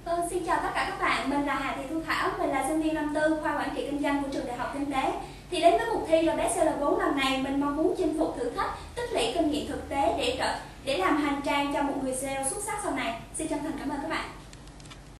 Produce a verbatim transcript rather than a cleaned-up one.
Vâng, xin chào tất cả các bạn, mình là Hà Thị Thu Thảo, mình là sinh viên năm tư khoa quản trị kinh doanh của trường Đại học Kinh tế. Thì đến với cuộc thi là Bestseller bốn lần này, mình mong muốn chinh phục thử thách, tích lũy kinh nghiệm thực tế để trở để làm hành trang cho một người sale xuất sắc sau này. Xin chân thành cảm ơn các bạn.